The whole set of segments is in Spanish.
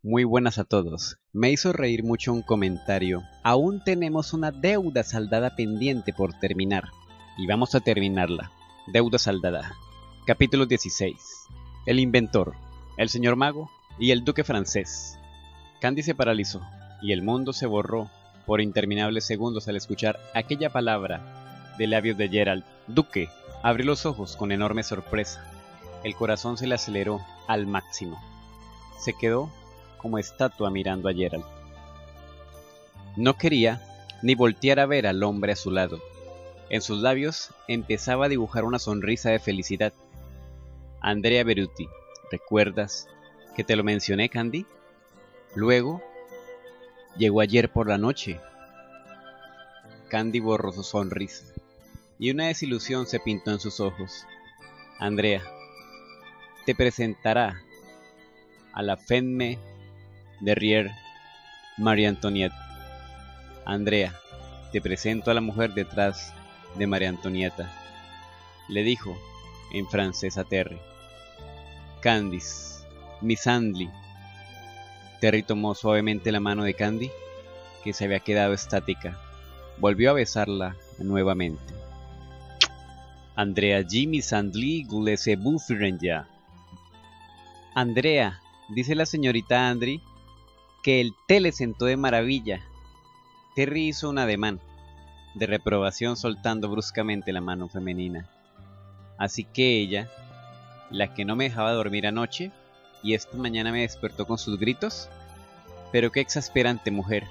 Muy buenas a todos. Me hizo reír mucho un comentario. Aún tenemos una deuda saldada pendiente por terminar. Y vamos a terminarla. Deuda saldada. Capítulo 16. El inventor, el señor mago y el duque francés. Candy se paralizó y el mundo se borró por interminables segundos al escuchar aquella palabra de labios de Gerald. Duque abrió los ojos con enorme sorpresa. El corazón se le aceleró al máximo. Se quedó como estatua mirando a Gerald. No quería ni voltear a ver al hombre a su lado. En sus labios empezaba a dibujar una sonrisa de felicidad. Andrea Beruti, ¿recuerdas que te lo mencioné, Candy? Luego, llegó ayer por la noche. Candy borró su sonrisa y una desilusión se pintó en sus ojos. Andrea, te presentará a la Femme Derrière María Antonieta. Andrea, te presento a la mujer detrás de María Antonieta, le dijo en francés a Terry. Candice, Miss Andy. Terry tomó suavemente la mano de Candy, que se había quedado estática. Volvió a besarla nuevamente. Andrea G. Miss Andy Gulese ya. Andrea, dice la señorita Andri, que el té le sentó de maravilla. Terry hizo un ademán de reprobación soltando bruscamente la mano femenina. Así que ella, la que no me dejaba dormir anoche y esta mañana me despertó con sus gritos. Pero qué exasperante mujer.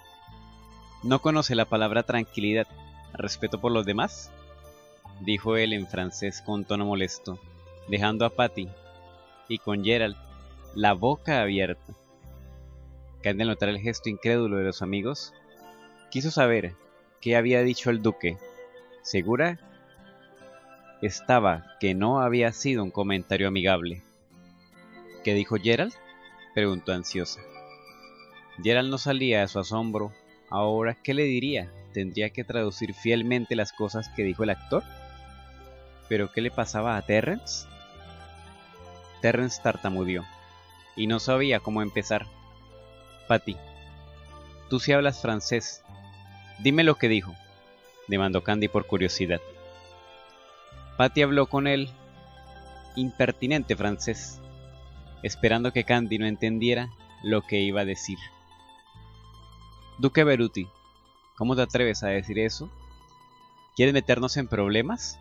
¿No conoce la palabra tranquilidad, respeto por los demás?, dijo él en francés con tono molesto, dejando a Patty y con Gerald la boca abierta. Candy, al notar el gesto incrédulo de los amigos, quiso saber qué había dicho el duque. ¿Segura estaba que no había sido un comentario amigable? ¿Qué dijo Gerald?, preguntó ansiosa. Gerald no salía de su asombro. Ahora, ¿qué le diría? ¿Tendría que traducir fielmente las cosas que dijo el actor? ¿Pero qué le pasaba a Terrence? Terrence tartamudeó y no sabía cómo empezar. Patty, tú sí hablas francés. Dime lo que dijo, demandó Candy por curiosidad. Patty habló con él impertinente francés, esperando que Candy no entendiera lo que iba a decir. Duque Beruti, ¿cómo te atreves a decir eso? ¿Quieres meternos en problemas?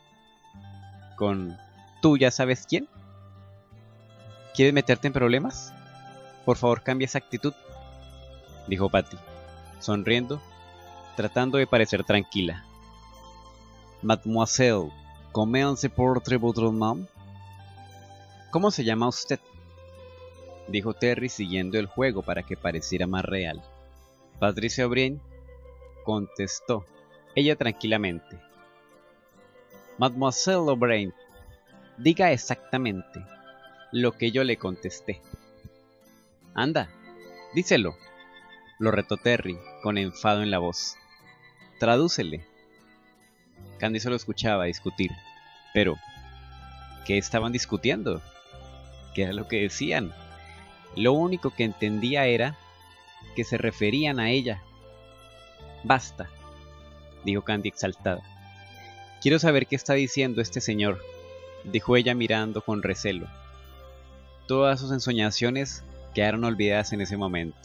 ¿Con tú ya sabes quién? ¿Quieres meterte en problemas? Por favor, cambia esa actitud, dijo Patty, sonriendo, tratando de parecer tranquila. Mademoiselle, comment se porte votre nom? ¿Cómo se llama usted?, dijo Terry siguiendo el juego para que pareciera más real. Patricia O'Brien, contestó ella tranquilamente. Mademoiselle O'Brien, diga exactamente lo que yo le contesté. Anda, díselo, lo retó Terry con enfado en la voz. Tradúcele. Candy solo escuchaba discutir. Pero, ¿qué estaban discutiendo? ¿Qué era lo que decían? Lo único que entendía era que se referían a ella. Basta, dijo Candy exaltada. Quiero saber qué está diciendo este señor, dijo ella mirando con recelo. Todas sus ensoñaciones quedaron olvidadas en ese momento.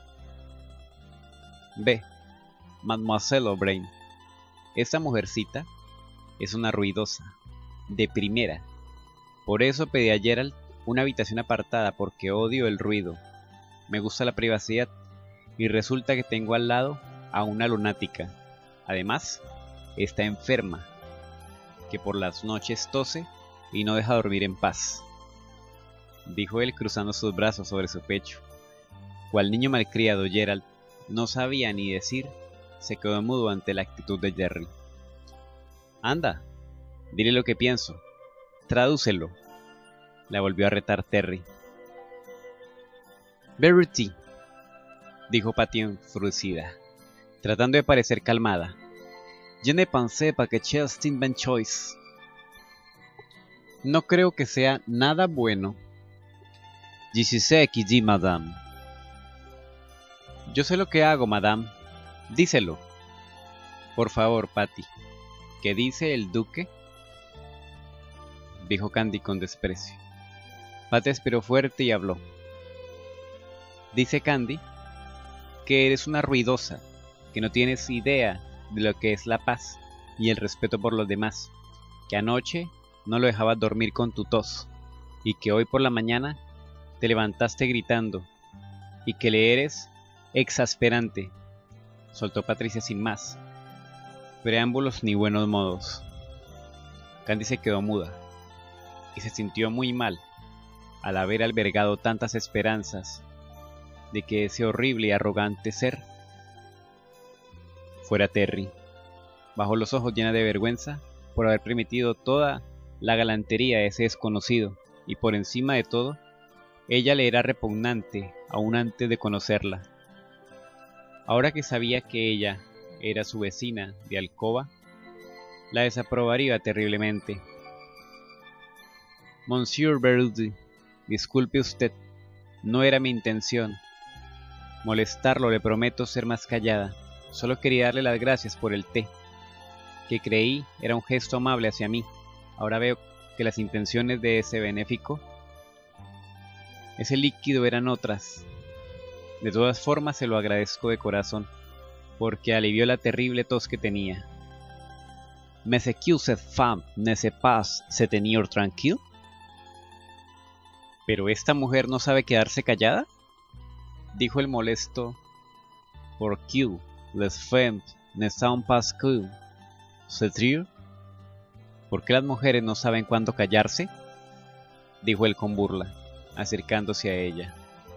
Ve, Mademoiselle O'Brien, esta mujercita es una ruidosa, de primera. Por eso pedí a Gerald una habitación apartada, porque odio el ruido. Me gusta la privacidad y resulta que tengo al lado a una lunática. Además, está enferma, que por las noches tose y no deja dormir en paz, dijo él cruzando sus brazos sobre su pecho. Cual niño malcriado, Gerald no sabía ni decir, se quedó mudo ante la actitud de Jerry. Anda, dile lo que pienso, tradúcelo, la volvió a retar Terry. Verity, dijo Patty enfurecida, tratando de parecer calmada. Je ne pensais pas que Chelsea Ben Choice. No creo que sea nada bueno Je sais qui dit, madame. Yo sé lo que hago, madame. Díselo. Por favor, Patty. ¿Qué dice el duque? Dijo Candy con desprecio. Patty aspiró fuerte y habló. Dice Candy que eres una ruidosa, que no tienes idea de lo que es la paz y el respeto por los demás, que anoche no lo dejabas dormir con tu tos, y que hoy por la mañana te levantaste gritando, y que le eres exasperante, soltó Patricia sin más preámbulos ni buenos modos. Candy se quedó muda, y se sintió muy mal al haber albergado tantas esperanzas de que ese horrible y arrogante ser fuera Terry. Bajó los ojos llena de vergüenza por haber permitido toda la galantería de ese desconocido, y por encima de todo, ella le era repugnante aún antes de conocerla. Ahora que sabía que ella era su vecina de alcoba, la desaprobaría terriblemente. Monsieur Verdi, disculpe usted, no era mi intención molestarlo, le prometo ser más callada. Solo quería darle las gracias por el té, que creí era un gesto amable hacia mí. Ahora veo que las intenciones de ese benéfico, ese líquido, eran otras. De todas formas se lo agradezco de corazón, porque alivió la terrible tos que tenía. «Mais c'est que cette femme ne sait pas se tenir tranquille?» ¿Pero esta mujer no sabe quedarse callada?, dijo el molesto. «Pour que les femmes ne savent pas que se taire?» ¿Por qué las mujeres no saben cuándo callarse?, dijo él con burla, acercándose a ella.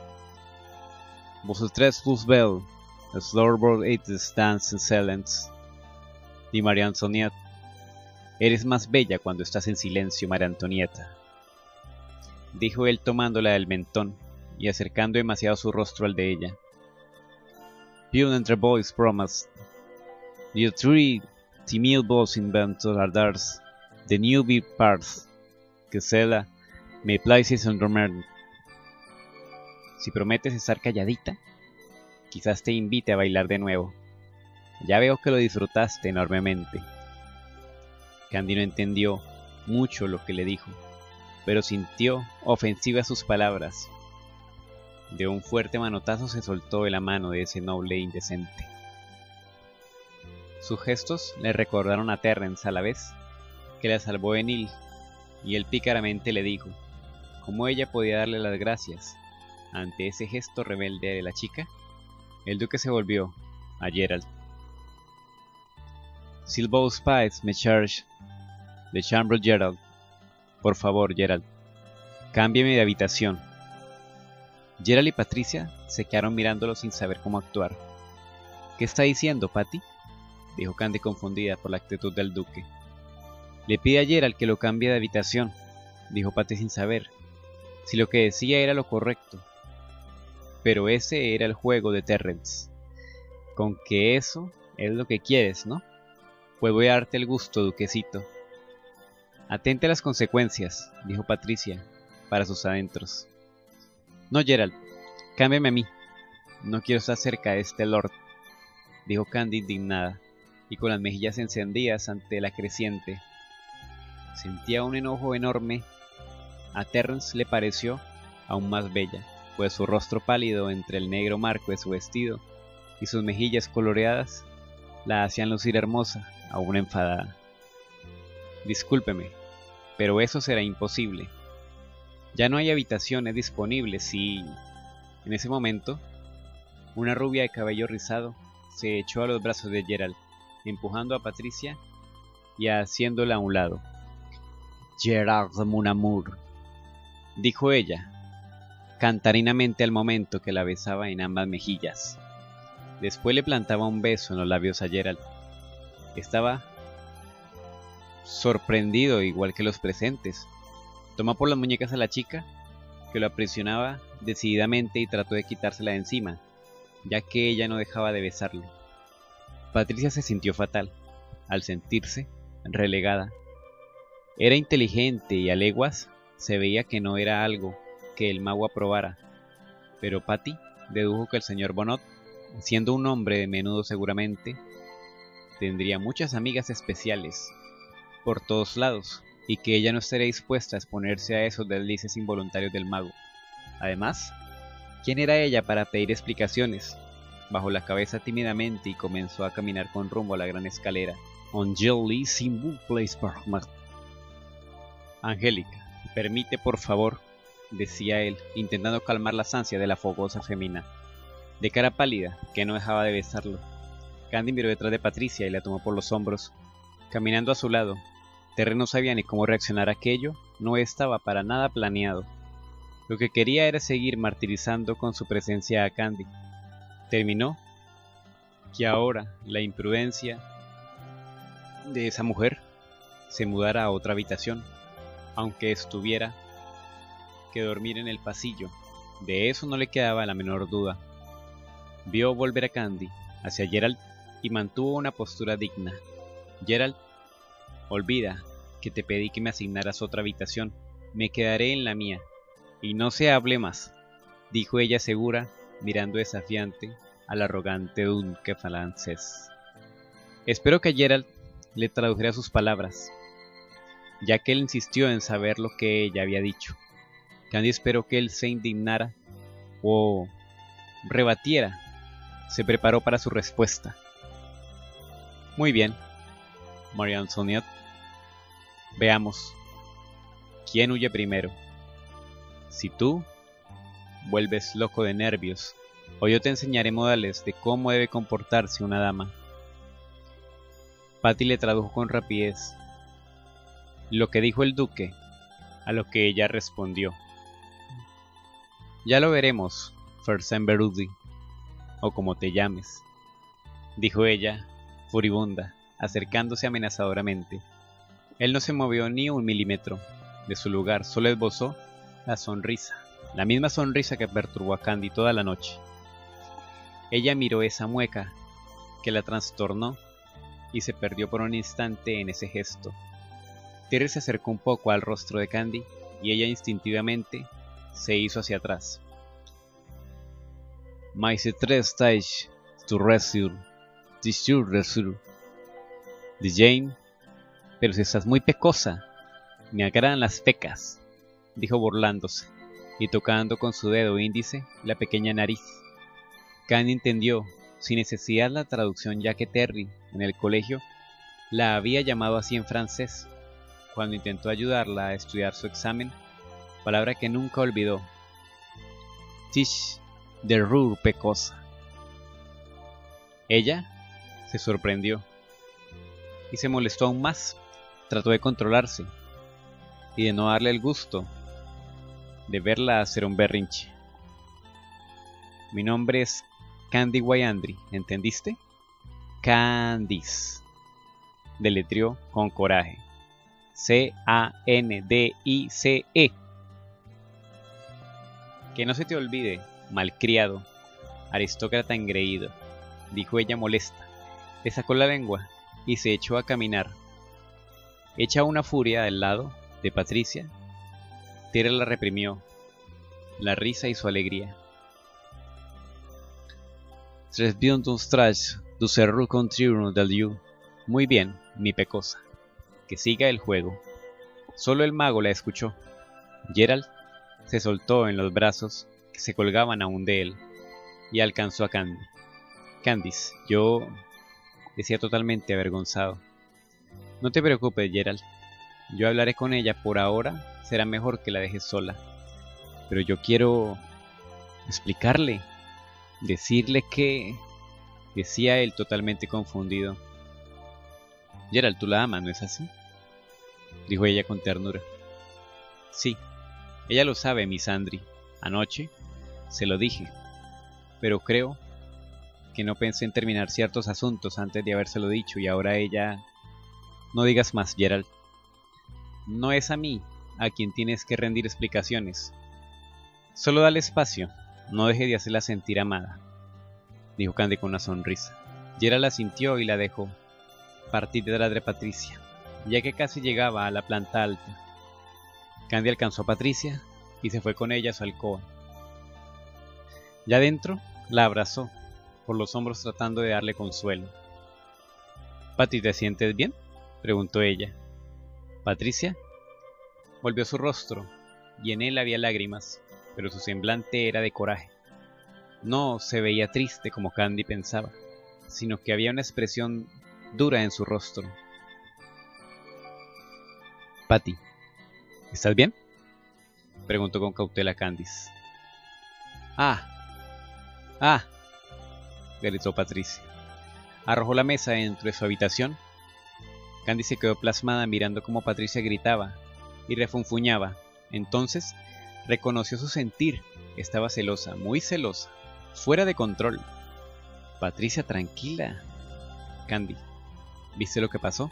«Vos tres vous belle, es l'arbor et distance en silence», di María Antonieta. «Eres más bella cuando estás en silencio, María Antonieta», dijo él tomándola del mentón y acercando demasiado su rostro al de ella. «Più entre boys promised, you three timid boys inventor ardars, the new big parts, que cela me places en dormir». Si prometes estar calladita, quizás te invite a bailar de nuevo. Ya veo que lo disfrutaste enormemente. Candy no entendió mucho lo que le dijo, pero sintió ofensivas sus palabras. De un fuerte manotazo se soltó de la mano de ese noble e indecente. Sus gestos le recordaron a Terrence a la vez que la salvó de Neil, y él pícaramente le dijo cómo ella podía darle las gracias. Ante ese gesto rebelde de la chica, el duque se volvió a Gerald. «S'il vous plaît, me charge de chambre, Gerald. Por favor, Gerald, cámbiame de habitación». Gerald y Patricia se quedaron mirándolo sin saber cómo actuar. «¿Qué está diciendo, Patty?», dijo Candy confundida por la actitud del duque. «Le pide a Gerald que lo cambie de habitación», dijo Patty sin saber si lo que decía era lo correcto. Pero ese era el juego de Terrence. «Con que eso es lo que quieres, ¿no? Pues voy a darte el gusto, duquecito». «Atente a las consecuencias», dijo Patricia para sus adentros. «No, Gerald, cámbiame a mí. No quiero estar cerca de este lord», dijo Candy indignada y con las mejillas encendidas ante la creciente. Sentía un enojo enorme. A Terrence le pareció aún más bella, pues su rostro pálido entre el negro marco de su vestido y sus mejillas coloreadas la hacían lucir hermosa, aún enfadada. «Discúlpeme, pero eso será imposible. Ya no hay habitaciones disponibles y...». En ese momento, una rubia de cabello rizado se echó a los brazos de Gerald, empujando a Patricia y haciéndola a un lado. «Gerard de mon amour», dijo ella, cantarinamente al momento que la besaba en ambas mejillas. Después le plantaba un beso en los labios a Gerald. Estaba sorprendido igual que los presentes. Tomó por las muñecas a la chica, que lo aprisionaba decididamente, y trató de quitársela de encima, ya que ella no dejaba de besarlo. Patricia se sintió fatal, al sentirse relegada. Era inteligente y a leguas se veía que no era algo que el mago aprobara, pero Patty dedujo que el señor Bonnet, siendo un hombre de menudo seguramente, tendría muchas amigas especiales por todos lados, y que ella no estaría dispuesta a exponerse a esos deslices involuntarios del mago. Además, ¿quién era ella para pedir explicaciones? Bajó la cabeza tímidamente y comenzó a caminar con rumbo a la gran escalera. Angélica, permite por favor, decía él, intentando calmar las ansias de la fogosa femina, de cara pálida, que no dejaba de besarlo. Candy miró detrás de Patricia y la tomó por los hombros, caminando a su lado. Terry no sabía ni cómo reaccionar a aquello, no estaba para nada planeado. Lo que quería era seguir martirizando con su presencia a Candy. Terminó que ahora la imprudencia de esa mujer se mudara a otra habitación, aunque estuviera que dormir en el pasillo. De eso no le quedaba la menor duda. Vio volver a Candy hacia Gerald y mantuvo una postura digna. Gerald, olvida que te pedí que me asignaras otra habitación. Me quedaré en la mía. Y no se hable más, dijo ella segura, mirando desafiante al arrogante duque francés. Espero que Gerald le tradujera sus palabras, ya que él insistió en saber lo que ella había dicho. Candy esperó que él se indignara o rebatiera. Se preparó para su respuesta. Muy bien, Marie Antoinette. Veamos, ¿quién huye primero? Si tú vuelves loco de nervios, o yo te enseñaré modales de cómo debe comportarse una dama. Patty le tradujo con rapidez lo que dijo el duque, a lo que ella respondió. Ya lo veremos, Fersenberudi, o como te llames, dijo ella, furibunda, acercándose amenazadoramente. Él no se movió ni un milímetro de su lugar, solo esbozó la sonrisa, la misma sonrisa que perturbó a Candy toda la noche. Ella miró esa mueca que la trastornó y se perdió por un instante en ese gesto. Terry se acercó un poco al rostro de Candy y ella instintivamente se hizo hacia atrás. Mais tres stage to rescue, de Jane, pero si estás muy pecosa, me agradan las pecas, dijo burlándose y tocando con su dedo índice la pequeña nariz. Candy entendió sin necesidad la traducción, ya que Terry en el colegio la había llamado así en francés cuando intentó ayudarla a estudiar su examen, palabra que nunca olvidó. Tish de rur pecosa. Ella se sorprendió y se molestó aún más. Trató de controlarse y de no darle el gusto de verla hacer un berrinche. Mi nombre es Candy Wyandotte, ¿entendiste? Candice, deletreó con coraje. C-A-N-D-I-C-E. Que no se te olvide, malcriado, aristócrata engreído, dijo ella molesta. Le sacó la lengua y se echó a caminar. Hecha una furia del lado de Patricia, Terry la reprimió, la risa y su alegría. Tres bien d'un strach du cerro continuo del you. Muy bien, mi pecosa. Que siga el juego. Solo el mago la escuchó. Gerald se soltó en los brazos que se colgaban aún de él y alcanzó a Candy. Candice, yo... decía totalmente avergonzado. No te preocupes, Gerald. Yo hablaré con ella. Por ahora será mejor que la dejes sola. Pero yo quiero explicarle, decirle que... decía él totalmente confundido. Gerald, tú la amas, ¿no es así? Dijo ella con ternura. Sí, ella lo sabe, Miss Andry. Anoche se lo dije, pero creo que no pensé en terminar ciertos asuntos antes de habérselo dicho y ahora ella... No digas más, Gerald. No es a mí a quien tienes que rendir explicaciones. Solo dale espacio, no deje de hacerla sentir amada, dijo Candy con una sonrisa. Gerald la sintió y la dejó partir detrás de Patricia, ya que casi llegaba a la planta alta. Candy alcanzó a Patricia y se fue con ella a su alcoba. Ya dentro, la abrazó por los hombros tratando de darle consuelo. «Patty, ¿te sientes bien?», preguntó ella. Patricia volvió su rostro y en él había lágrimas, pero su semblante era de coraje. No se veía triste como Candy pensaba, sino que había una expresión dura en su rostro. «Patty, ¿estás bien?», preguntó con cautela Candice. «Ah, gritó Patricia. Arrojó la mesa dentro de su habitación. Candy se quedó plasmada mirando cómo Patricia gritaba y refunfuñaba. Entonces reconoció su sentir. Estaba celosa, muy celosa, fuera de control. «Patricia, tranquila». «Candy, ¿viste lo que pasó?».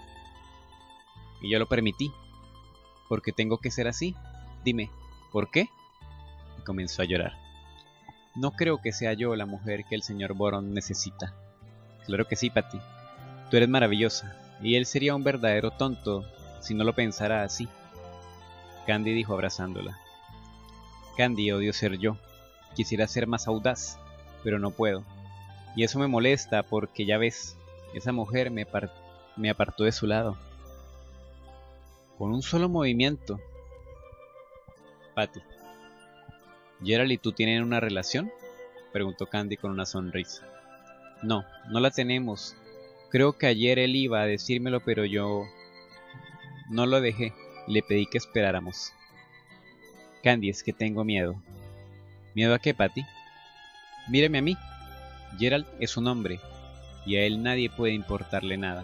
«Y yo lo permití. ¿Por qué tengo que ser así? Dime, ¿por qué?». Y comenzó a llorar. «No creo que sea yo la mujer que el señor Boron necesita». «Claro que sí, Patty. Tú eres maravillosa, y él sería un verdadero tonto si no lo pensara así», Candy dijo abrazándola. «Candy, odio ser yo. Quisiera ser más audaz, pero no puedo. Y eso me molesta porque, ya ves, esa mujer me apartó de su lado. Con un solo movimiento». «Patty, ¿Gerald y tú tienen una relación?», preguntó Candy con una sonrisa. «No, no la tenemos. Creo que ayer él iba a decírmelo, pero yo no lo dejé y le pedí que esperáramos». «Candy, es que tengo miedo». «¿Miedo a qué, Patty?». «Míreme a mí. Gerald es un hombre, y a él nadie puede importarle nada».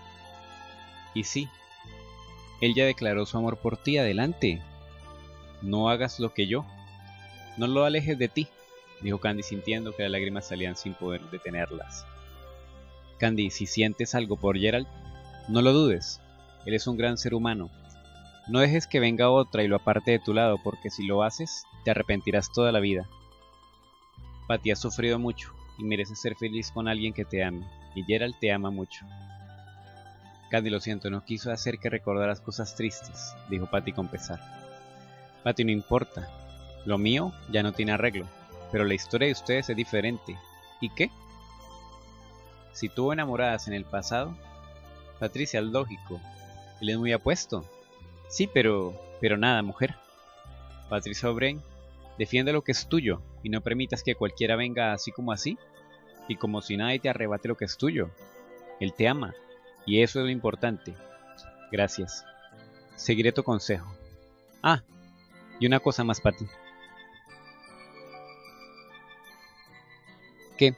«Y sí, él ya declaró su amor por ti. Adelante. No hagas lo que yo. No lo alejes de ti», dijo Candy sintiendo que las lágrimas salían sin poder detenerlas. «Candy, si sientes algo por Gerald, no lo dudes. Él es un gran ser humano. No dejes que venga otra y lo aparte de tu lado, porque si lo haces, te arrepentirás toda la vida. Patty, has sufrido mucho y mereces ser feliz con alguien que te ame, y Gerald te ama mucho». «Candy, lo siento, no quiso hacer que recordaras cosas tristes», dijo Patty con pesar. «Patty, no importa. Lo mío ya no tiene arreglo, pero la historia de ustedes es diferente. ¿Y qué? Si tuvo enamoradas en el pasado, Patricia, es lógico. Él es muy apuesto». «Sí, pero nada, mujer. Patricia O'Brien, defiende lo que es tuyo y no permitas que cualquiera venga así como así, y como si nadie te arrebate lo que es tuyo. Él te ama, y eso es lo importante. Gracias. Seguiré tu consejo. Ah, y una cosa más, Patty». «¿Qué?».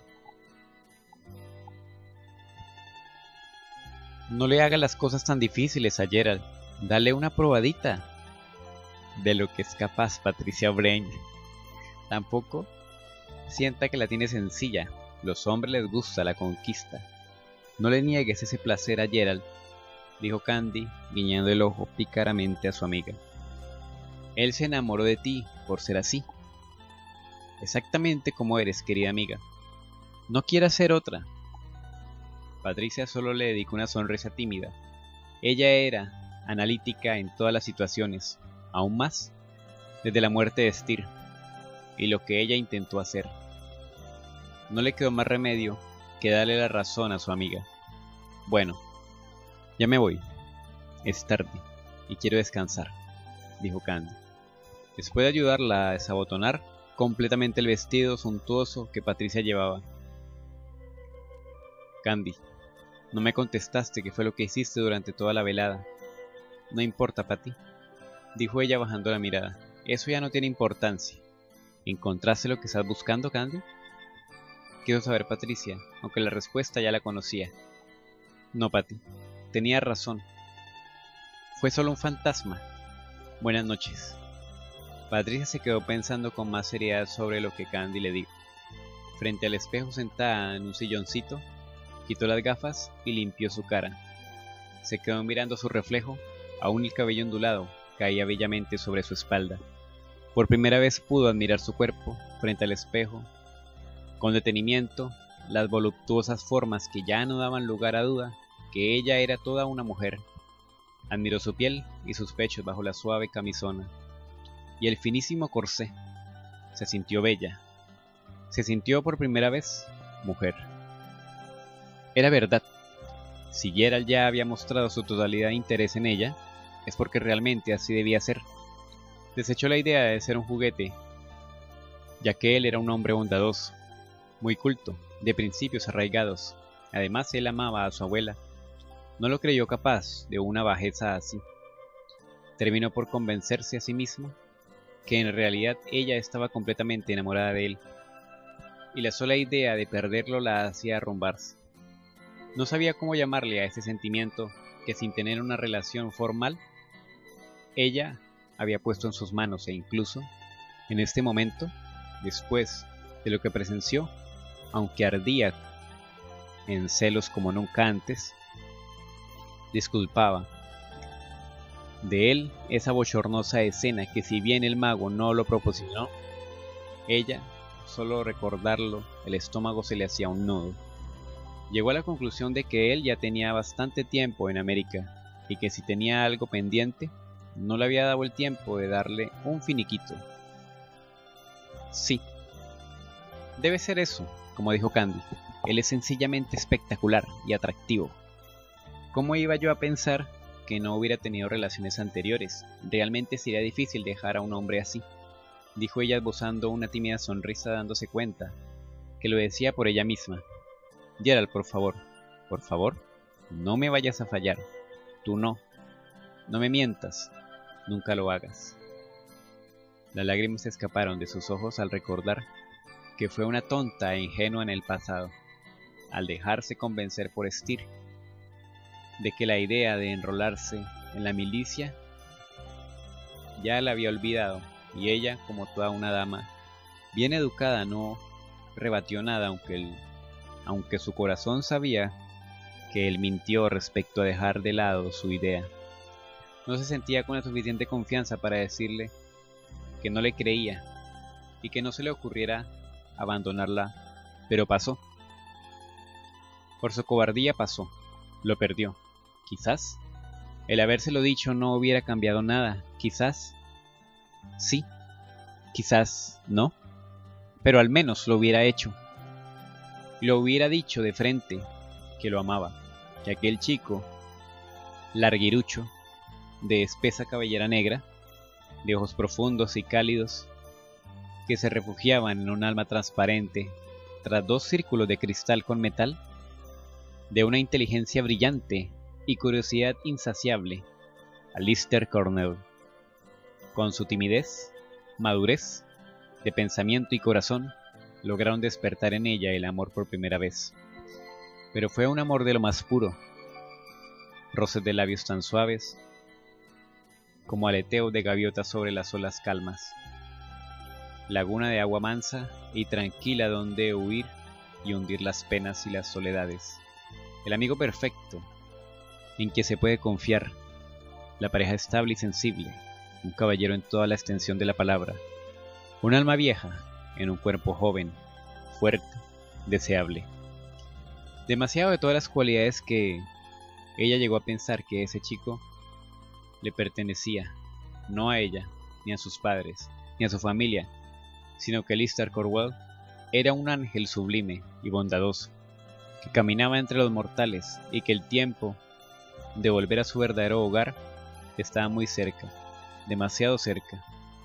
«No le hagas las cosas tan difíciles a Gerald. Dale una probadita de lo que es capaz Patricia O'Brien. Tampoco sienta que la tiene sencilla. Los hombres les gusta la conquista. No le niegues ese placer a Gerald», dijo Candy, guiñando el ojo pícaramente a su amiga. «Él se enamoró de ti por ser así. Exactamente como eres, querida amiga. No quieras ser otra». Patricia solo le dedicó una sonrisa tímida. Ella era analítica en todas las situaciones, aún más desde la muerte de Steer y lo que ella intentó hacer. No le quedó más remedio que darle la razón a su amiga. «Bueno, ya me voy. Es tarde y quiero descansar», dijo Candy, después de ayudarla a desabotonar completamente el vestido suntuoso que Patricia llevaba. «Candy, no me contestaste qué fue lo que hiciste durante toda la velada». «No importa, Patty», dijo ella bajando la mirada. «Eso ya no tiene importancia. ¿Encontraste lo que estás buscando, Candy?». Quiso saber Patricia, aunque la respuesta ya la conocía. «No, Patty, tenía razón. Fue solo un fantasma. Buenas noches». Patricia se quedó pensando con más seriedad sobre lo que Candy le dijo. Frente al espejo, sentada en un silloncito, quitó las gafas y limpió su cara. Se quedó mirando su reflejo. Aún el cabello ondulado caía bellamente sobre su espalda. Por primera vez pudo admirar su cuerpo frente al espejo. Con detenimiento, las voluptuosas formas que ya no daban lugar a duda que ella era toda una mujer. Admiró su piel y sus pechos bajo la suave camisona. y el finísimo corsé. Se sintió bella. Se sintió por primera vez mujer. Era verdad. Si Geralt ya había mostrado su totalidad de interés en ella, es porque realmente así debía ser. Desechó la idea de ser un juguete, ya que él era un hombre bondadoso, muy culto, de principios arraigados. Además, él amaba a su abuela. No lo creyó capaz de una bajeza así. Terminó por convencerse a sí mismo que en realidad ella estaba completamente enamorada de él, y la sola idea de perderlo la hacía arrumbarse. No sabía cómo llamarle a ese sentimiento que, sin tener una relación formal, ella había puesto en sus manos, e incluso, en este momento, después de lo que presenció, aunque ardía en celos como nunca antes, disculpaba de él esa bochornosa escena que, si bien el mago no lo proporcionó, ella, solo recordarlo, el estómago se le hacía un nudo. Llegó a la conclusión de que él ya tenía bastante tiempo en América, y que si tenía algo pendiente, no le había dado el tiempo de darle un finiquito. Sí, debe ser eso, como dijo Candy. Él es sencillamente espectacular y atractivo. ¿Cómo iba yo a pensar que no hubiera tenido relaciones anteriores? Realmente sería difícil dejar a un hombre así, dijo ella esbozando una tímida sonrisa, dándose cuenta que lo decía por ella misma. Geralt, por favor, no me vayas a fallar. Tú no me mientas, nunca lo hagas. Las lágrimas se escaparon de sus ojos al recordar que fue una tonta e ingenua en el pasado, al dejarse convencer por Styr de que la idea de enrolarse en la milicia ya la había olvidado, y ella, como toda una dama bien educada, no rebatió nada, aunque su corazón sabía que él mintió respecto a dejar de lado su idea. No se sentía con la suficiente confianza para decirle que no le creía y que no se le ocurriera abandonarla, pero pasó. Por su cobardía pasó, lo perdió. Quizás el habérselo dicho no hubiera cambiado nada, quizás sí, quizás no, pero al menos lo hubiera hecho. Lo hubiera dicho de frente que lo amaba, que aquel chico larguirucho, de espesa cabellera negra, de ojos profundos y cálidos, que se refugiaban en un alma transparente tras dos círculos de cristal con metal, de una inteligencia brillante y curiosidad insaciable, Alistair Cornell. Con su timidez, madurez, de pensamiento y corazón, lograron despertar en ella el amor por primera vez. Pero fue un amor de lo más puro, roces de labios tan suaves como aleteo de gaviotas sobre las olas calmas, laguna de agua mansa y tranquila donde huir y hundir las penas y las soledades, el amigo perfecto en que se puede confiar, la pareja estable y sensible, un caballero en toda la extensión de la palabra, un alma vieja en un cuerpo joven, fuerte, deseable. Demasiado de todas las cualidades que ella llegó a pensar que ese chico le pertenecía, no a ella, ni a sus padres, ni a su familia, sino que Alistair Cornwell era un ángel sublime y bondadoso, que caminaba entre los mortales y que el tiempo de volver a su verdadero hogar estaba muy cerca, demasiado cerca.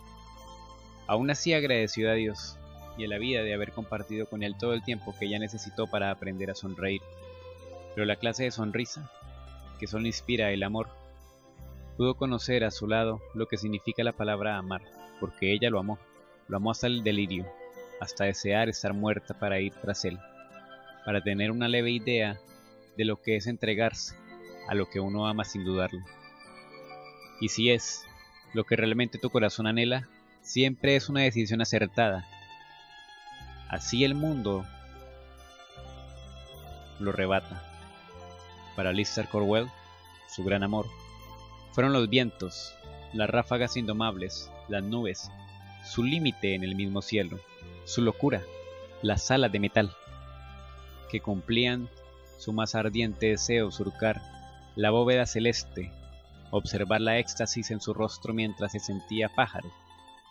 Aún así agradeció a Dios y a la vida de haber compartido con él todo el tiempo que ella necesitó para aprender a sonreír, pero la clase de sonrisa que solo inspira el amor. Pudo conocer a su lado lo que significa la palabra amar, porque ella lo amó hasta el delirio, hasta desear estar muerta para ir tras él, para tener una leve idea de lo que es entregarse a lo que uno ama sin dudarlo. Y si es lo que realmente tu corazón anhela, siempre es una decisión acertada. Así el mundo lo rebata. Para Alistair Cornwell, su gran amor, fueron los vientos, las ráfagas indomables, las nubes, su límite en el mismo cielo, su locura, las alas de metal, que cumplían su más ardiente deseo: surcar la bóveda celeste, observar la éxtasis en su rostro mientras se sentía pájaro,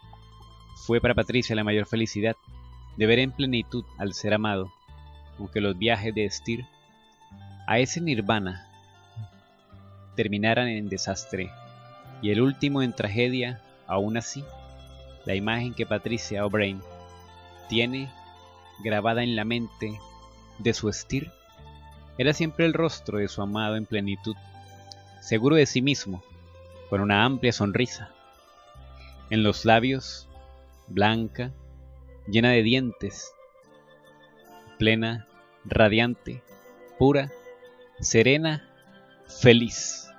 Fue para Patricia la mayor felicidad de ver en plenitud al ser amado, aunque los viajes de Styr a ese nirvana terminaran en desastre y el último en tragedia. Aún así, la imagen que Patricia O'Brien tiene grabada en la mente de su Styr era siempre el rostro de su amado en plenitud, seguro de sí mismo, con una amplia sonrisa en los labios, blanca, llena de dientes, plena, radiante, pura, serena, feliz.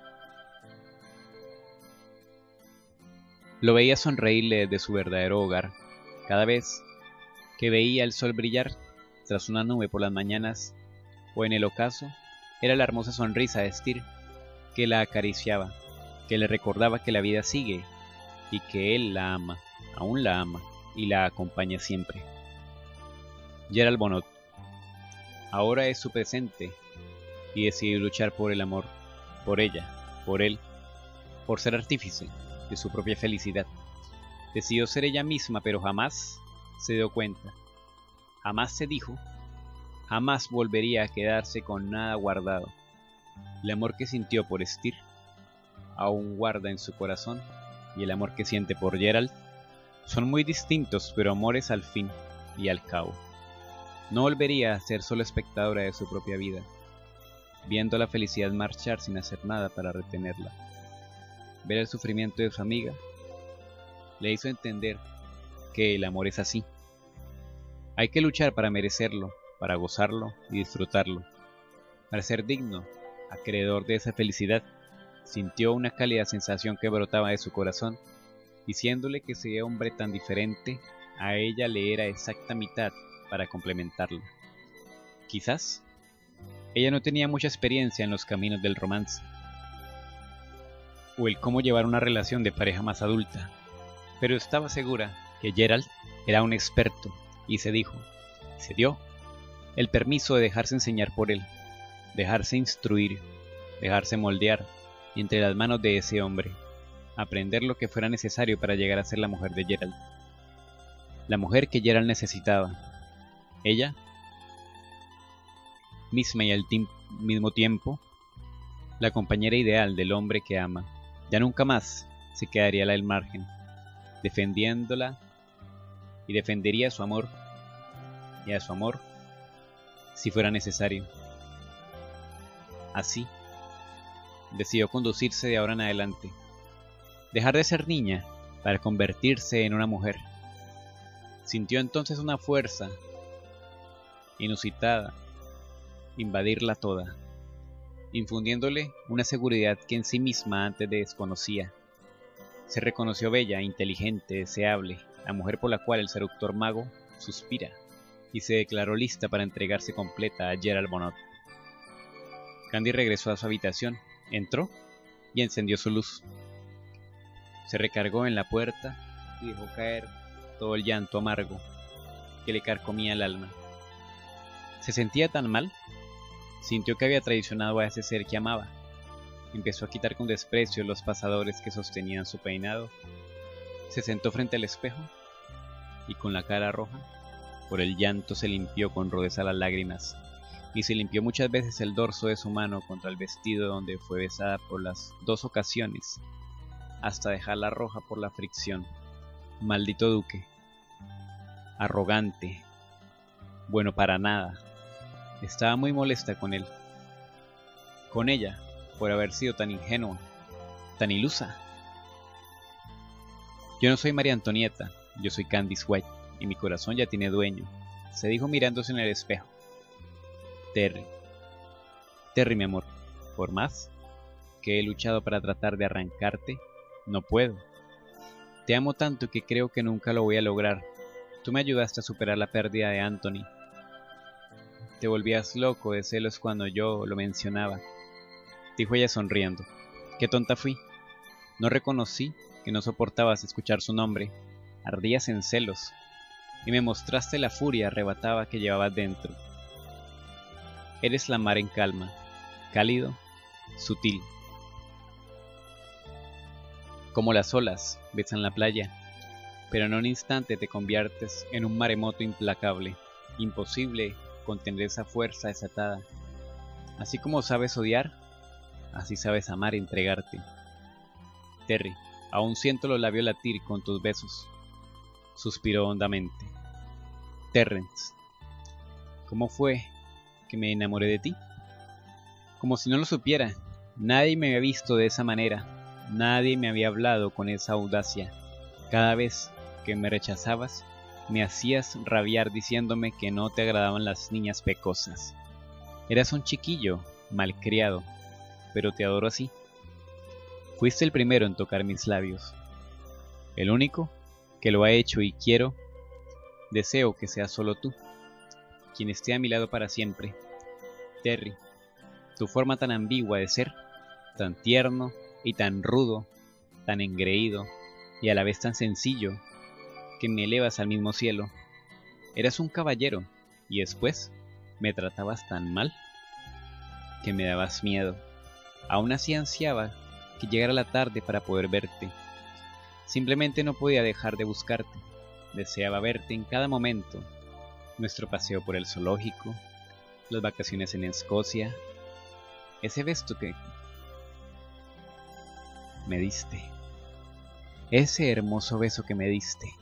Lo veía sonreírle desde su verdadero hogar, cada vez que veía el sol brillar tras una nube por las mañanas, o en el ocaso, era la hermosa sonrisa de Styr que la acariciaba, que le recordaba que la vida sigue y que él la ama, aún la ama, y la acompaña siempre. Gerald Bonnot ahora es su presente y decide luchar por el amor, por ella, por él, por ser artífice de su propia felicidad. Decidió ser ella misma, pero jamás se dio cuenta, jamás se dijo, jamás volvería a quedarse con nada guardado. El amor que sintió por Styr aún guarda en su corazón, y el amor que siente por Gerald son muy distintos, pero amores al fin y al cabo. No volvería a ser solo espectadora de su propia vida, viendo la felicidad marchar sin hacer nada para retenerla. Ver el sufrimiento de su amiga le hizo entender que el amor es así. Hay que luchar para merecerlo, para gozarlo y disfrutarlo. Para ser digno, acreedor de esa felicidad, sintió una cálida sensación que brotaba de su corazón, diciéndole que ese hombre tan diferente a ella le era exacta mitad para complementarla. Quizás ella no tenía mucha experiencia en los caminos del romance, o el cómo llevar una relación de pareja más adulta, pero estaba segura que Gerald era un experto y se dio el permiso de dejarse enseñar por él, dejarse instruir, dejarse moldear entre las manos de ese hombre, aprender lo que fuera necesario para llegar a ser la mujer de Gerald, la mujer que Gerald necesitaba, ella misma y al mismo tiempo la compañera ideal del hombre que ama. Ya nunca más se quedaría al margen, defendiéndola, y defendería a su amor, y a su amor si fuera necesario. Así, decidió conducirse de ahora en adelante, dejar de ser niña para convertirse en una mujer. Sintió entonces una fuerza inusitada invadirla toda, infundiéndole una seguridad que en sí misma antes desconocía. Se reconoció bella, inteligente, deseable, la mujer por la cual el seductor mago suspira, y se declaró lista para entregarse completa a Gerald Bonnot. Candy regresó a su habitación, entró y encendió su luz. Se recargó en la puerta y dejó caer todo el llanto amargo que le carcomía el alma. Se sentía tan mal, sintió que había traicionado a ese ser que amaba. Empezó a quitar con desprecio los pasadores que sostenían su peinado. Se sentó frente al espejo y con la cara roja por el llanto se limpió con rudeza las lágrimas, y se limpió muchas veces el dorso de su mano contra el vestido donde fue besada por las 2 ocasiones, hasta dejarla roja por la fricción. Maldito duque, arrogante, bueno para nada. Estaba muy molesta con él, con ella, por haber sido tan ingenua, tan ilusa. Yo no soy María Antonieta, yo soy Candice White, y mi corazón ya tiene dueño, se dijo mirándose en el espejo. Terry, mi amor, por más que he luchado para tratar de arrancarte, no puedo. Te amo tanto que creo que nunca lo voy a lograr. Tú me ayudaste a superar la pérdida de Anthony. Te volvías loco de celos cuando yo lo mencionaba, dijo ella sonriendo. Qué tonta fui. No reconocí que no soportabas escuchar su nombre. Ardías en celos, y me mostraste la furia arrebatada que llevabas dentro. Eres la mar en calma, cálido, sutil. Como las olas besan la playa, pero en un instante te conviertes en un maremoto implacable, imposible contener esa fuerza desatada. Así como sabes odiar, así sabes amar y entregarte. Terry, aún siento los labios latir con tus besos. Suspiró hondamente. Terrence, ¿cómo fue que me enamoré de ti? Como si no lo supiera, nadie me había visto de esa manera, nadie me había hablado con esa audacia. Cada vez que me rechazabas, me hacías rabiar diciéndome que no te agradaban las niñas pecosas. Eras un chiquillo, malcriado, pero te adoro así. Fuiste el primero en tocar mis labios, el único que lo ha hecho y deseo que seas solo tú, quien esté a mi lado para siempre. Terry, tu forma tan ambigua de ser, tan tierno y tan rudo, tan engreído y a la vez tan sencillo, que me elevas al mismo cielo. Eras un caballero y después me tratabas tan mal que me dabas miedo. Aún así ansiaba que llegara la tarde para poder verte. Simplemente no podía dejar de buscarte. Deseaba verte en cada momento. Nuestro paseo por el zoológico, las vacaciones en Escocia, ese beso que me diste, ese hermoso beso que me diste.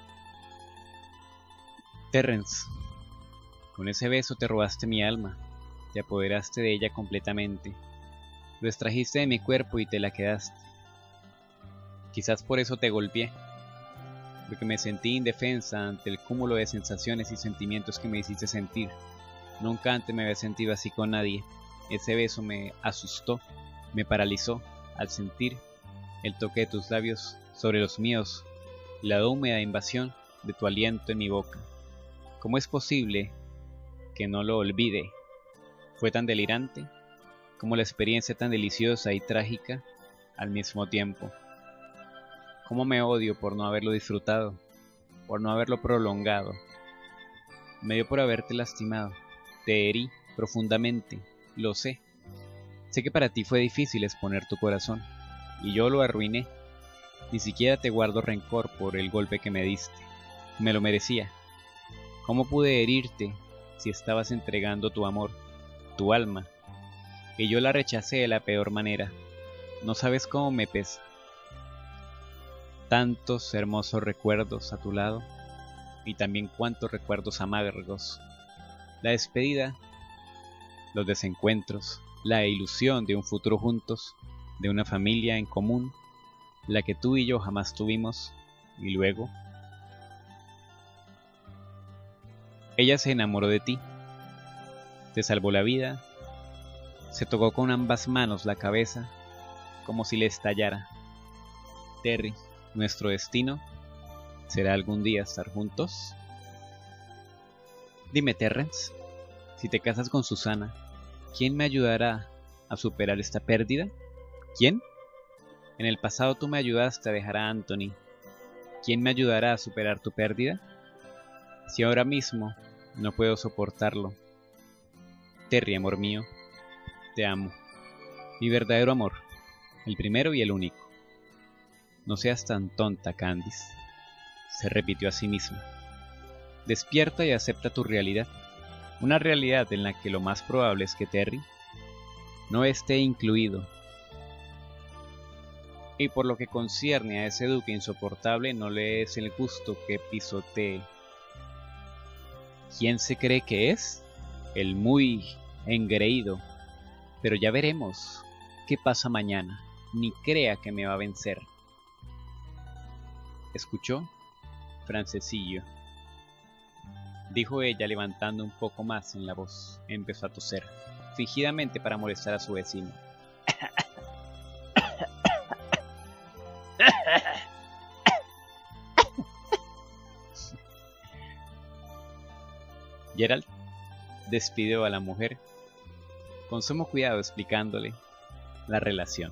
Terrence, con ese beso te robaste mi alma, te apoderaste de ella completamente, lo extrajiste de mi cuerpo y te la quedaste. Quizás por eso te golpeé, porque me sentí indefensa ante el cúmulo de sensaciones y sentimientos que me hiciste sentir. Nunca antes me había sentido así con nadie. Ese beso me asustó, me paralizó al sentir el toque de tus labios sobre los míos y la húmeda invasión de tu aliento en mi boca. ¿Cómo es posible que no lo olvide? Fue tan delirante como la experiencia tan deliciosa y trágica al mismo tiempo. ¿Cómo me odio por no haberlo disfrutado, por no haberlo prolongado? Me dio por haberte lastimado, te herí profundamente, lo sé. Sé que para ti fue difícil exponer tu corazón, y yo lo arruiné. Ni siquiera te guardo rencor por el golpe que me diste. Me lo merecía. ¿Cómo pude herirte si estabas entregando tu amor, tu alma? Y yo la rechacé de la peor manera. No sabes cómo me pesa. Tantos hermosos recuerdos a tu lado, y también cuántos recuerdos amargos. La despedida, los desencuentros, la ilusión de un futuro juntos, de una familia en común, la que tú y yo jamás tuvimos, y luego ella se enamoró de ti, te salvó la vida, se tocó con ambas manos la cabeza, como si le estallara. Terry, ¿nuestro destino será algún día estar juntos? Dime, Terrence, si te casas con Susana, ¿quién me ayudará a superar esta pérdida? ¿Quién? En el pasado tú me ayudaste a dejar a Anthony. ¿Quién me ayudará a superar tu pérdida? Si ahora mismo no puedo soportarlo. Terry, amor mío, te amo. Mi verdadero amor, el primero y el único. No seas tan tonta, Candice, se repitió a sí misma. Despierta y acepta tu realidad. Una realidad en la que lo más probable es que Terry no esté incluido. Y por lo que concierne a ese duque insoportable, no le es el gusto que pisotee. ¿Quién se cree que es? El muy engreído. Pero ya veremos qué pasa mañana. Ni crea que me va a vencer. ¿Escuchó? Francesillo, dijo ella levantando un poco más en la voz. Empezó a toser, fingidamente para molestar a su vecino. Gerald despidió a la mujer con sumo cuidado, explicándole la relación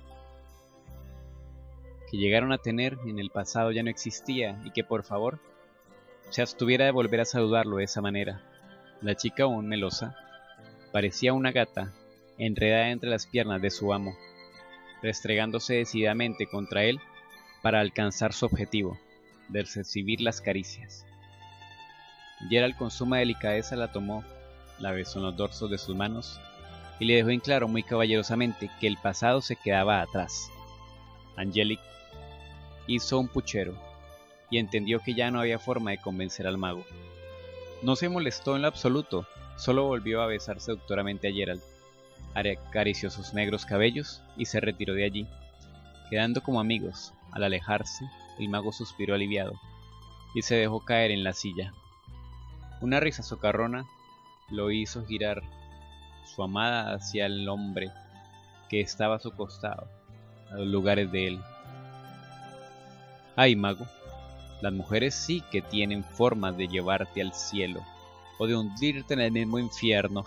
que llegaron a tener en el pasado ya no existía y que por favor se abstuviera de volver a saludarlo de esa manera. La chica, aún melosa, parecía una gata enredada entre las piernas de su amo, restregándose decididamente contra él para alcanzar su objetivo. de recibir las caricias. Geralt con suma delicadeza la tomó, la besó en los dorsos de sus manos y le dejó en claro muy caballerosamente que el pasado se quedaba atrás. Angelic hizo un puchero y entendió que ya no había forma de convencer al mago. No se molestó en lo absoluto, solo volvió a besar seductoramente a Geralt, acarició sus negros cabellos y se retiró de allí. Quedando como amigos, al alejarse, el mago suspiró aliviado y se dejó caer en la silla. Una risa socarrona lo hizo girar su amada hacia el hombre que estaba a su costado, a los lugares de él. Ay, mago, las mujeres sí que tienen formas de llevarte al cielo o de hundirte en el mismo infierno.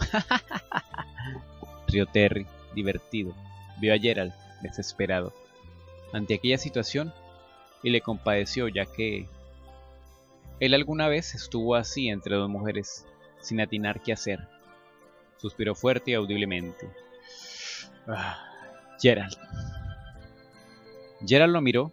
Rió Terry, divertido. Vio a Geralt, desesperado, ante aquella situación y le compadeció, ya que él alguna vez estuvo así entre dos mujeres, sin atinar qué hacer. Suspiró fuerte y audiblemente. Geralt. Geralt lo miró,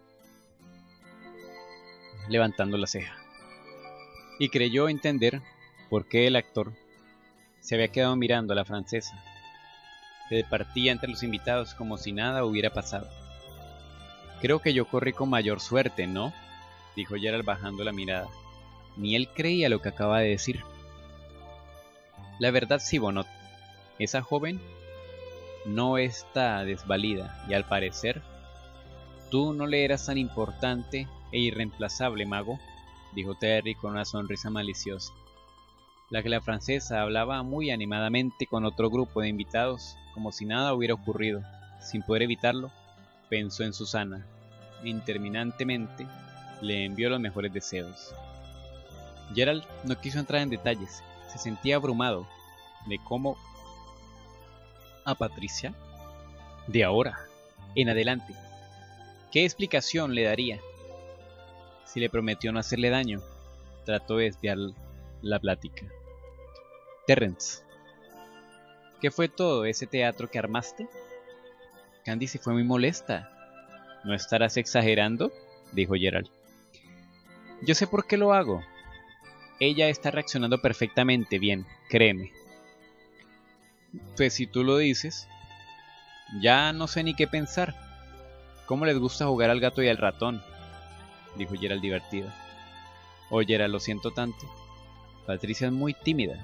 levantando la ceja, y creyó entender por qué el actor se había quedado mirando a la francesa, que departía entre los invitados como si nada hubiera pasado. Creo que yo corrí con mayor suerte, ¿no? Dijo Geralt bajando la mirada. Ni él creía lo que acaba de decir. La verdad sí, Bonot. Esa joven no está desvalida y al parecer tú no le eras tan importante e irreemplazable, mago, dijo Terry con una sonrisa maliciosa. La francesa hablaba muy animadamente con otro grupo de invitados, como si nada hubiera ocurrido. Sin poder evitarlo, pensó en Susana e interminantemente le envió los mejores deseos. Geralt no quiso entrar en detalles, se sentía abrumado de cómo a Patricia, de ahora en adelante, ¿qué explicación le daría? Si le prometió no hacerle daño, trató de desviar la plática. Terrence, ¿qué fue todo ese teatro que armaste? Candice fue muy molesta. ¿No estarás exagerando?, dijo Geralt. Yo sé por qué lo hago. Ella está reaccionando perfectamente bien, créeme. Pues si tú lo dices, ya no sé ni qué pensar. ¿Cómo les gusta jugar al gato y al ratón?, dijo Geralt divertido. Oh, Geralt, lo siento tanto. Patricia es muy tímida,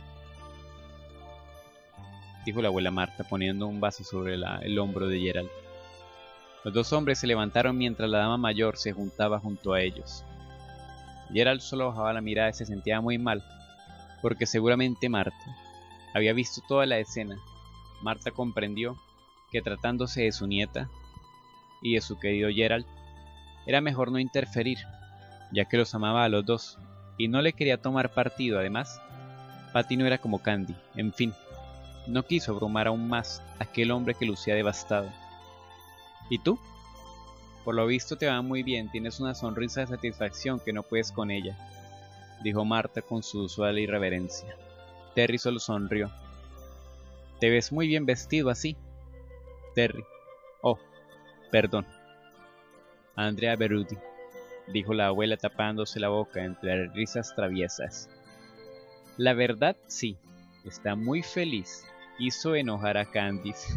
dijo la abuela Marta poniendo un vaso sobre el hombro de Geralt. Los dos hombres se levantaron mientras la dama mayor se juntaba junto a ellos. Geralt solo bajaba la mirada y se sentía muy mal, porque seguramente Marta había visto toda la escena. Marta comprendió que tratándose de su nieta y de su querido Geralt, era mejor no interferir, ya que los amaba a los dos y no le quería tomar partido. Además, Patty no era como Candy. En fin, no quiso abrumar aún más a aquel hombre que lucía devastado. ¿Y tú? Por lo visto te va muy bien, tienes una sonrisa de satisfacción que no puedes con ella, dijo Marta con su usual irreverencia. Terry solo sonrió. Te ves muy bien vestido así, Terry. Oh, perdón. Andrea Berruti, dijo la abuela tapándose la boca entre risas traviesas. La verdad, sí, está muy feliz. Hizo enojar a Candice,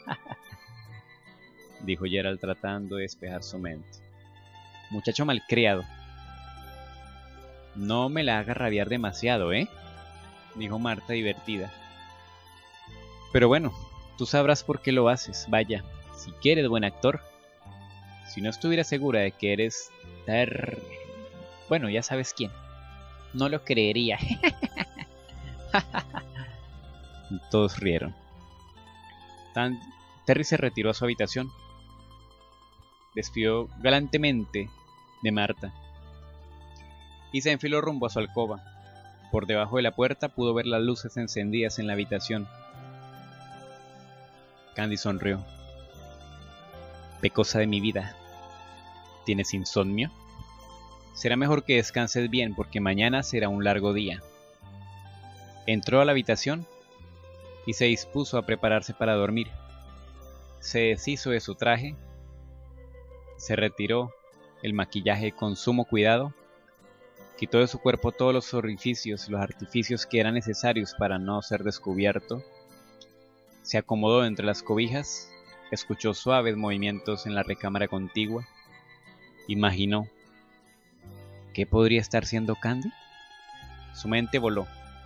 dijo Geralt tratando de despejar su mente. Muchacho malcriado. No me la haga rabiar demasiado, dijo Marta divertida. Pero bueno, tú sabrás por qué lo haces. Vaya, si quieres buen actor. Si no estuviera segura de que eres bueno, ya sabes quién. No lo creería. Todos rieron. Terry se retiró a su habitación. Despidió galantemente de Marta y se enfiló rumbo a su alcoba. Por debajo de la puerta pudo ver las luces encendidas en la habitación. Candy sonrió. Pecosa de mi vida, ¿tienes insomnio? Será mejor que descanses bien porque mañana será un largo día. Entró a la habitación y se dispuso a prepararse para dormir. Se deshizo de su traje, se retiró el maquillaje con sumo cuidado Quitó de su cuerpo todos los orificios y los artificios que eran necesarios para no ser descubierto. Se acomodó entre las cobijas, escuchó suaves movimientos en la recámara contigua. Imaginó, ¿qué podría estar siendo Candy? Su mente voló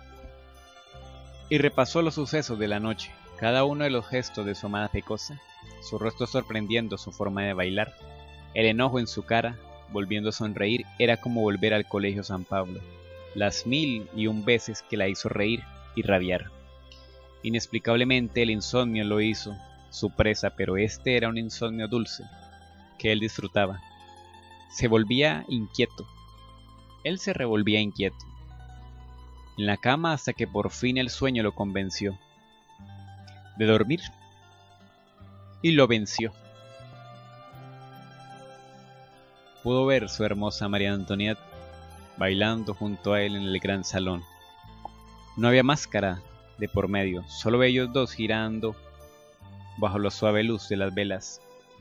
y repasó los sucesos de la noche, cada uno de los gestos de su amada pecosa, su rostro sorprendiendo su forma de bailar, el enojo en su cara, volviendo a sonreír, era como volver al colegio San Pablo, las 1001 veces que la hizo reír y rabiar. Inexplicablemente el insomnio lo hizo su presa, pero este era un insomnio dulce, que él disfrutaba. Se volvía inquieto. Él se revolvía inquieto en la cama hasta que por fin el sueño lo convenció de dormir y lo venció. Pudo ver su hermosa María Antonieta bailando junto a él en el gran salón. No había máscara de por medio, solo ellos dos girando bajo la suave luz de las velas.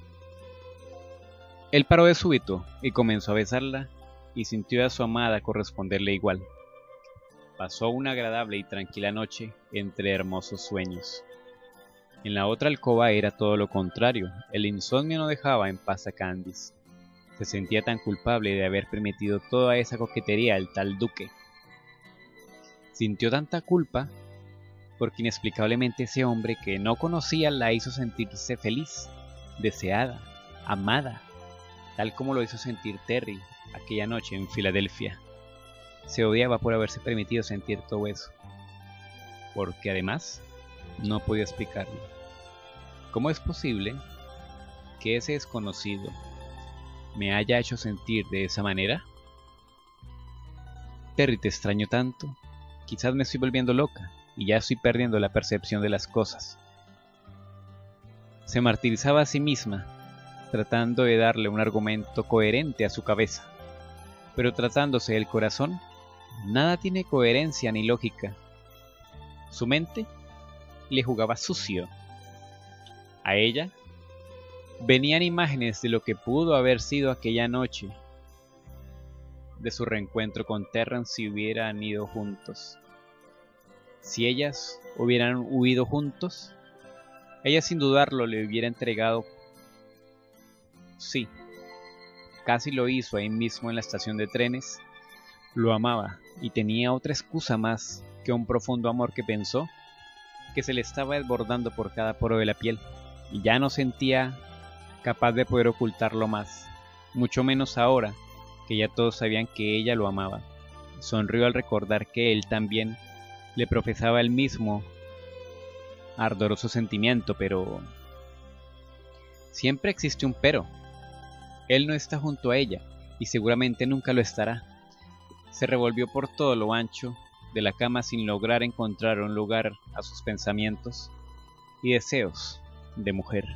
Él paró de súbito y comenzó a besarla y sintió a su amada corresponderle igual. Pasó una agradable y tranquila noche entre hermosos sueños. En la otra alcoba era todo lo contrario, el insomnio no dejaba en paz a Candice. Se sentía tan culpable de haber permitido toda esa coquetería al tal duque. Sintió tanta culpa porque inexplicablemente ese hombre que no conocía la hizo sentirse feliz, deseada, amada, tal como lo hizo sentir Terry aquella noche en Filadelfia. Se odiaba por haberse permitido sentir todo eso, porque además no podía explicarlo. ¿Cómo es posible que ese desconocido me haya hecho sentir de esa manera? Terry, te extraño tanto. Quizás me estoy volviendo loca y ya estoy perdiendo la percepción de las cosas. Se martirizaba a sí misma, tratando de darle un argumento coherente a su cabeza. Pero tratándose del corazón, nada tiene coherencia ni lógica. Su mente le jugaba sucio. A ella venían imágenes de lo que pudo haber sido aquella noche, de su reencuentro con Terrence si hubieran ido juntos. Si ellas hubieran huido juntos, ella sin dudarlo le hubiera entregado. Sí, casi lo hizo ahí mismo en la estación de trenes. Lo amaba y tenía otra excusa más que un profundo amor que pensó que se le estaba desbordando por cada poro de la piel y ya no sentía capaz de poder ocultarlo más, mucho menos ahora que ya todos sabían que ella lo amaba. Sonrió al recordar que él también le profesaba el mismo ardoroso sentimiento, pero siempre existe un pero. Él no está junto a ella y seguramente nunca lo estará. Se revolvió por todo lo ancho de la cama sin lograr encontrar un lugar a sus pensamientos y deseos de mujer.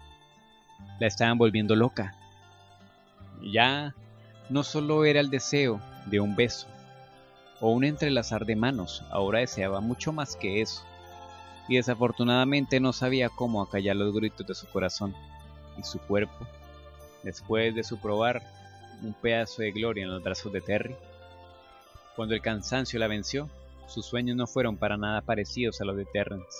La estaban volviendo loca. Ya no solo era el deseo de un beso o un entrelazar de manos, ahora deseaba mucho más que eso, y desafortunadamente no sabía cómo acallar los gritos de su corazón y su cuerpo. Después de su probar un pedazo de gloria en los brazos de Terry, cuando el cansancio la venció, sus sueños no fueron para nada parecidos a los de Terrence.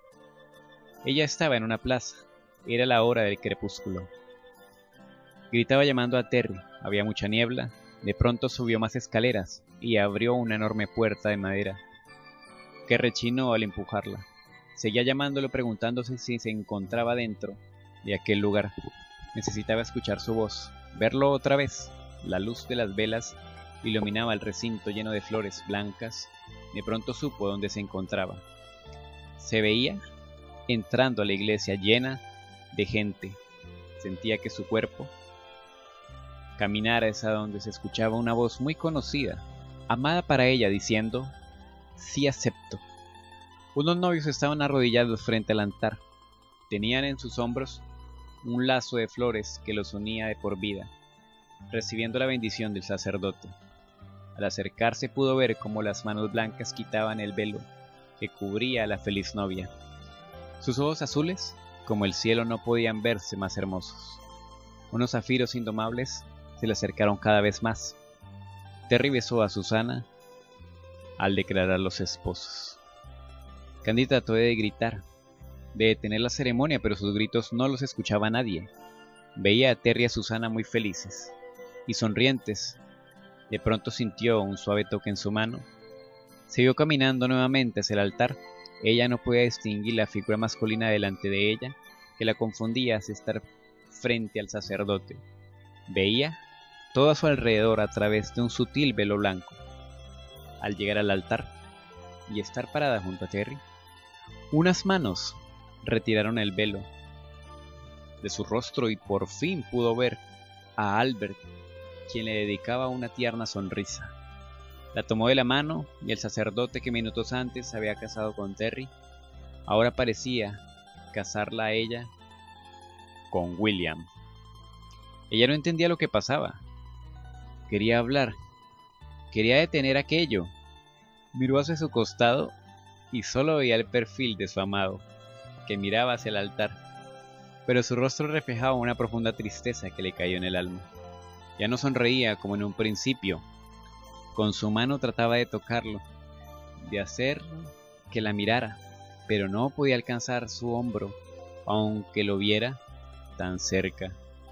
Ella estaba en una plaza, era la hora del crepúsculo. Gritaba llamando a Terry, había mucha niebla. De pronto subió más escaleras y abrió una enorme puerta de madera, que rechinó al empujarla. Seguía llamándolo preguntándose si se encontraba dentro de aquel lugar. Necesitaba escuchar su voz, verlo otra vez. La luz de las velas iluminaba el recinto lleno de flores blancas. De pronto supo dónde se encontraba. Se veía entrando a la iglesia llena de gente. Sentía que su cuerpo caminara hacia donde se escuchaba una voz muy conocida, amada para ella, diciendo: sí acepto. Unos novios estaban arrodillados frente al altar. Tenían en sus hombros un lazo de flores que los unía de por vida, recibiendo la bendición del sacerdote. Al acercarse pudo ver cómo las manos blancas quitaban el velo que cubría a la feliz novia. Sus ojos azules, como el cielo, no podían verse más hermosos. Unos zafiros indomables se le acercaron cada vez más. Terry besó a Susana al declarar los esposos. Candy trató de gritar, de detener la ceremonia, pero sus gritos no los escuchaba nadie. Veía a Terry y a Susana muy felices y sonrientes. De pronto sintió un suave toque en su mano. Siguió caminando nuevamente hacia el altar. Ella no podía distinguir la figura masculina delante de ella, que la confundía hacia estar frente al sacerdote. Veía todo a su alrededor a través de un sutil velo blanco. Al llegar al altar y estar parada junto a Terry, unas manos retiraron el velo de su rostro y por fin pudo ver a Albert, quien le dedicaba una tierna sonrisa. La tomó de la mano y el sacerdote que minutos antes se había casado con Terry, ahora parecía casarla a ella con William. Ella no entendía lo que pasaba. Quería hablar, quería detener aquello. Miró hacia su costado y solo veía el perfil de su amado, que miraba hacia el altar, pero su rostro reflejaba una profunda tristeza que le cayó en el alma. Ya no sonreía como en un principio. Con su mano trataba de tocarlo, de hacer que la mirara, pero no podía alcanzar su hombro, aunque lo viera tan cerca.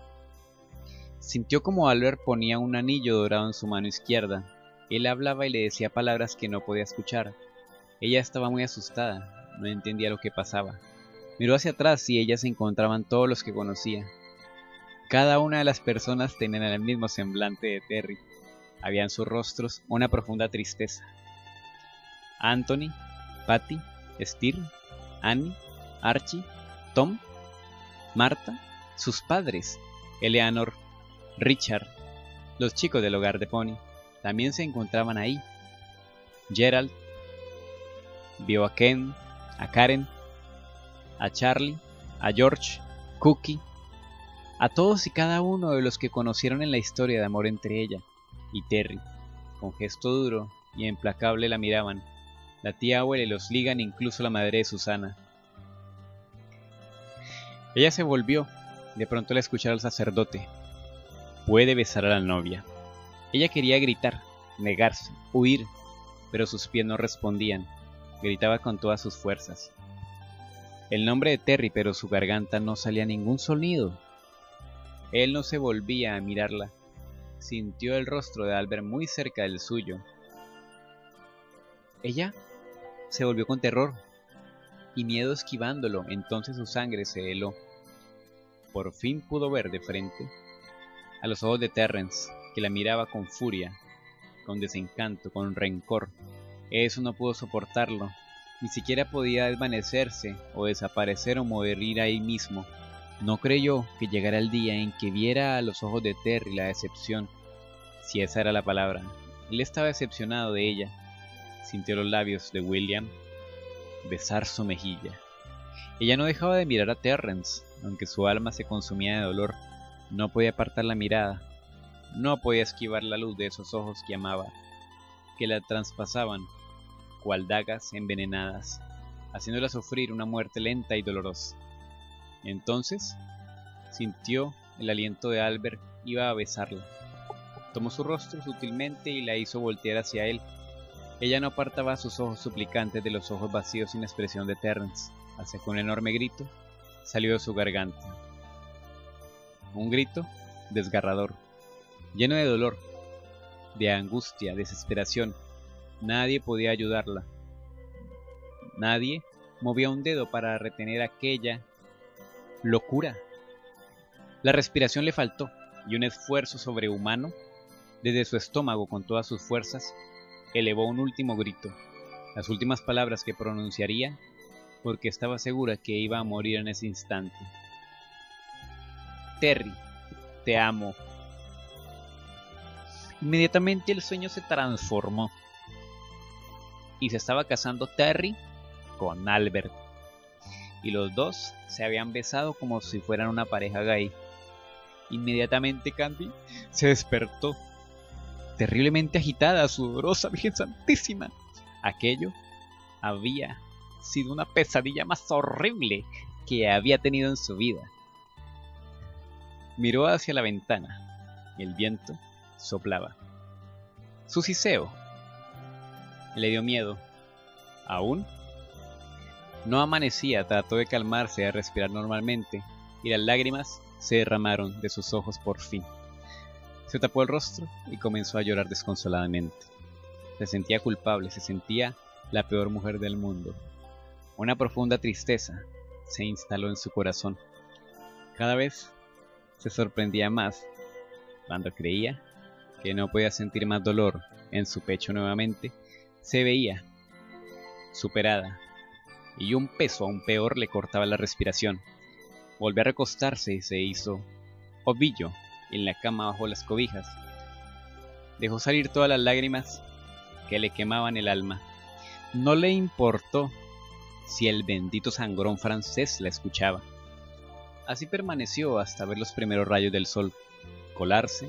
Sintió como Albert ponía un anillo dorado en su mano izquierda. Él hablaba y le decía palabras que no podía escuchar. Ella estaba muy asustada, no entendía lo que pasaba. Miró hacia atrás y ellas se encontraban todos los que conocía. Cada una de las personas tenían el mismo semblante de Terry. Había en sus rostros una profunda tristeza. Anthony, Patty, Steer, Annie, Archie, Tom, Marta, sus padres, Eleanor, Richard, los chicos del hogar de Pony, también se encontraban ahí. Gerald vio a Ken, a Karen, a Charlie, a George, Cookie, a todos y cada uno de los que conocieron en la historia de amor entre ella y Terry. Con gesto duro y implacable la miraban. La tía abuela y los Ligan, incluso la madre de Susana. Ella se volvió. De pronto la escucharon al sacerdote. Puede besar a la novia. Ella quería gritar, negarse, huir, pero sus pies no respondían. Gritaba con todas sus fuerzas. El nombre de Terry, pero su garganta no salía ningún sonido. Él no se volvía a mirarla. Sintió el rostro de Albert muy cerca del suyo. Ella se volvió con terror y miedo esquivándolo. Entonces su sangre se heló. Por fin pudo ver de frente a los ojos de Terrence, que la miraba con furia, con desencanto, con rencor. Eso no pudo soportarlo. Ni siquiera podía desvanecerse o desaparecer o morir ahí mismo. No creyó que llegara el día en que viera a los ojos de Terry la decepción, si esa era la palabra. Él estaba decepcionado de ella. Sintió los labios de William besar su mejilla. Ella no dejaba de mirar a Terrence, aunque su alma se consumía de dolor. No podía apartar la mirada. No podía esquivar la luz de esos ojos que amaba, que la traspasaban cual dagas envenenadas, haciéndola sufrir una muerte lenta y dolorosa. Entonces sintió el aliento de Albert. Iba a besarla. Tomó su rostro sutilmente y la hizo voltear hacia él. Ella no apartaba sus ojos suplicantes de los ojos vacíos sin expresión de Terrence, hasta que un enorme grito salió de su garganta. Un grito desgarrador, lleno de dolor, de angustia, desesperación. Nadie podía ayudarla. Nadie movía un dedo para retener aquella locura. La respiración le faltó y un esfuerzo sobrehumano, desde su estómago con todas sus fuerzas, elevó un último grito, las últimas palabras que pronunciaría, porque estaba segura que iba a morir en ese instante. Terry, te amo. Inmediatamente el sueño se transformó y se estaba casando Terry con Albert, y los dos se habían besado como si fueran una pareja gay. Inmediatamente Candy se despertó, terriblemente agitada, sudorosa, Virgen Santísima. Aquello había sido una pesadilla más horrible que había tenido en su vida. Miró hacia la ventana. El viento soplaba. Su siseo le dio miedo. Aún no amanecía, trató de calmarse, a respirar normalmente, y las lágrimas se derramaron de sus ojos por fin. Se tapó el rostro y comenzó a llorar desconsoladamente. Se sentía culpable, se sentía la peor mujer del mundo. Una profunda tristeza se instaló en su corazón. Cada vez se sorprendía más cuando creía que no podía sentir más dolor en su pecho nuevamente. Se veía superada y un peso aún peor le cortaba la respiración. Volvió a recostarse y se hizo ovillo en la cama bajo las cobijas. Dejó salir todas las lágrimas que le quemaban el alma. No le importó si el bendito sangrón francés la escuchaba. Así permaneció hasta ver los primeros rayos del sol colarse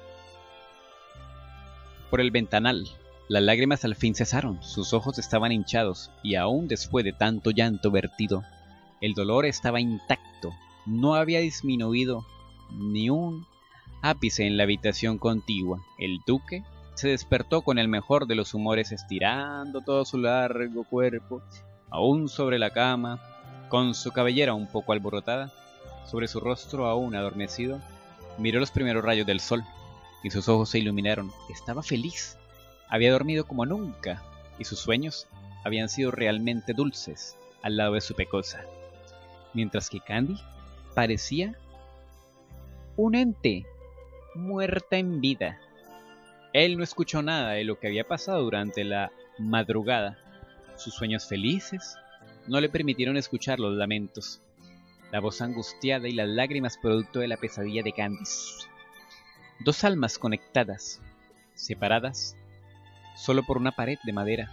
por el ventanal. Las lágrimas al fin cesaron, sus ojos estaban hinchados, y aún después de tanto llanto vertido, el dolor estaba intacto. No había disminuido ni un ápice en la habitación contigua. El duque se despertó con el mejor de los humores, estirando todo su largo cuerpo, aún sobre la cama, con su cabellera un poco alborotada, sobre su rostro aún adormecido. Miró los primeros rayos del sol, y sus ojos se iluminaron. Estaba feliz. Había dormido como nunca, y sus sueños habían sido realmente dulces al lado de su pecosa. Mientras que Candy parecía un ente muerta en vida. Él no escuchó nada de lo que había pasado durante la madrugada. Sus sueños felices no le permitieron escuchar los lamentos, la voz angustiada y las lágrimas producto de la pesadilla de Candice. Dos almas conectadas, separadas solo por una pared de madera.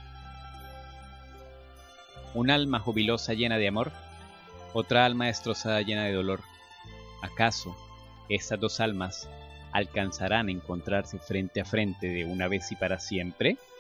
Un alma jubilosa llena de amor, otra alma destrozada llena de dolor. ¿Acaso estas dos almas alcanzarán a encontrarse frente a frente de una vez y para siempre?